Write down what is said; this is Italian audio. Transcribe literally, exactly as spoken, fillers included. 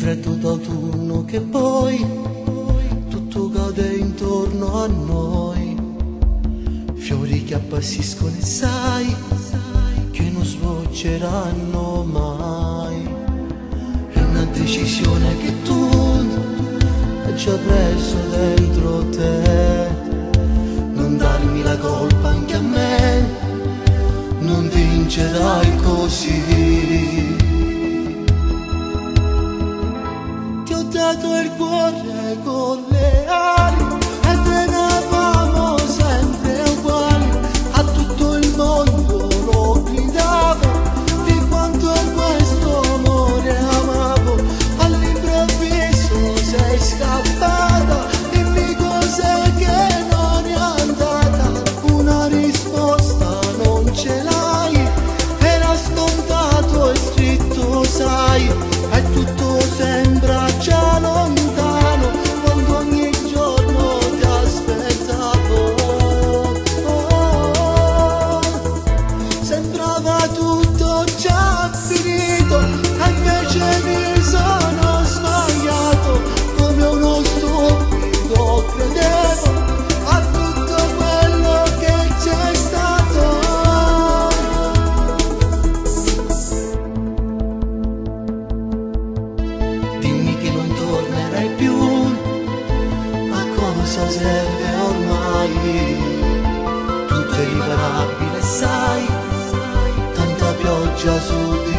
freddo d'autunno che poi tutto cade intorno a noi, fiori che appassiscono e sai che non sbocceranno mai. È una decisione che tu hai già preso dentro te, non darmi la colpa anche a me, non vincerai così. Ti ho dato il cuore con le ali ed eravamo sempre uguali, a tutto il mondo lo gridavo di quanto questo amore amavo. All'improvviso sei scappata, dimmi cos'è che non è andata, una risposta non ce l'hai, era scontato e scritto sai, e tutto sembra già lontano quando ogni giorno ti aspettavo. Oh, sembrava tutto già finito e invece mi sono sbagliato, come uno stupido credevo a tutto quello che c'è stato. Dimmi che non tornerai più, a cosa serve ormai? Tutto è irriparabile, sai, tanta pioggia su di